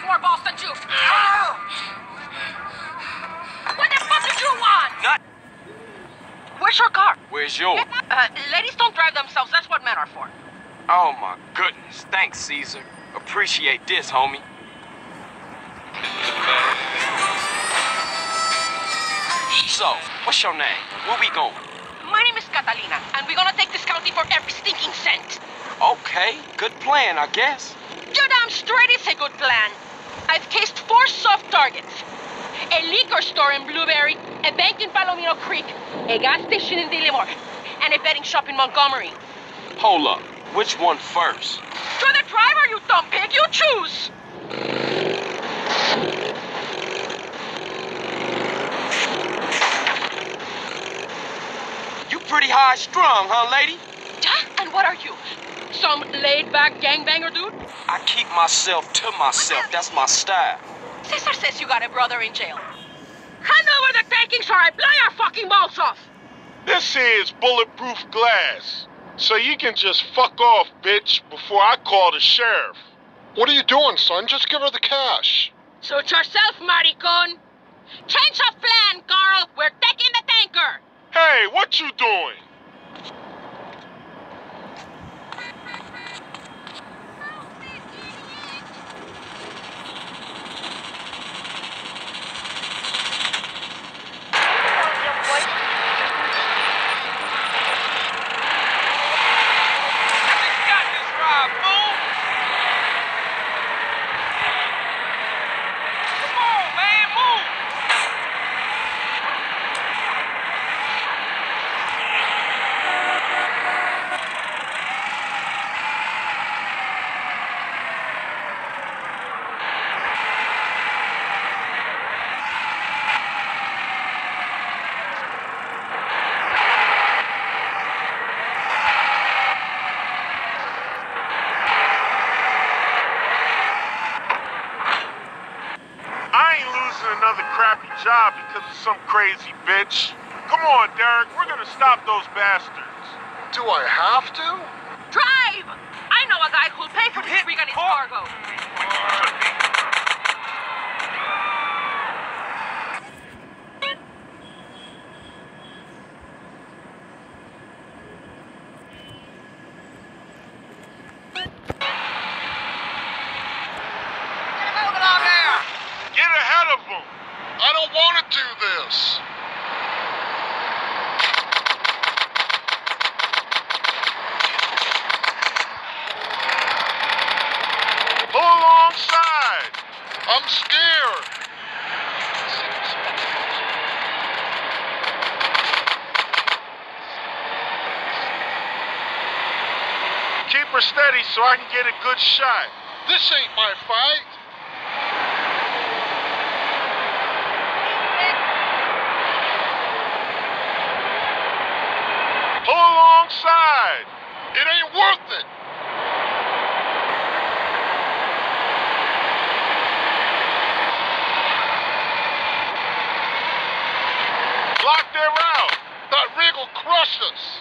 more balls than you. What the fuck did you want? Not. Where's your car? Where's yours? Ladies don't drive themselves. That's what men are for. Oh my goodness. Thanks, Caesar. Appreciate this, homie. So, what's your name? Where we going? My name is Catalina, and we're gonna take this county for every stinking cent. Okay, good plan, I guess. You're damn straight it's a good plan. I've cased 4 soft targets. A liquor store in Blueberry, a bank in Palomino Creek, a gas station in Dillimore, and a betting shop in Montgomery. Hold up. Which one first? You're the driver, you dumb pig. You choose. You pretty high-strung, huh, lady? Yeah? And what are you? Some laid-back gangbanger dude? I keep myself to myself. That's my style. Cesar says you got a brother in jail. Hand over the takings or I blow your fucking balls off! This here is bulletproof glass. So you can just fuck off, bitch, before I call the sheriff. What are you doing, son? Just give her the cash. Suit yourself, maricon. Change of plan, Carl. We're taking the tanker. Hey, what you doing? Another crappy job because of some crazy bitch. Come on, Derek, we're gonna stop those bastards. Do I have to? Drive! I know a guy who'll pay for this rig and its cargo. Get ahead of them! I don't want to do this. Pull alongside! I'm scared. Keep her steady so I can get a good shot. This ain't my fight. Pull alongside! It ain't worth it. Block their route! That rig will crush us.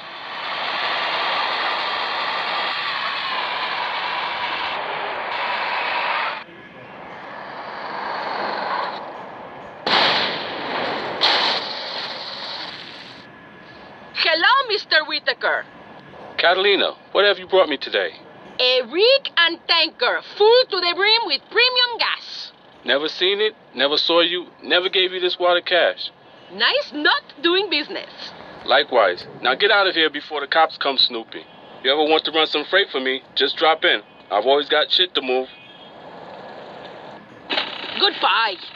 Hello, Mr. Whitaker. Catalina, what have you brought me today? A rig and tanker full to the brim with premium gas. Never seen it, never saw you, never gave you this wad of cash. Nice not doing business. Likewise. Now get out of here before the cops come snooping. If you ever want to run some freight for me, just drop in. I've always got shit to move. Goodbye.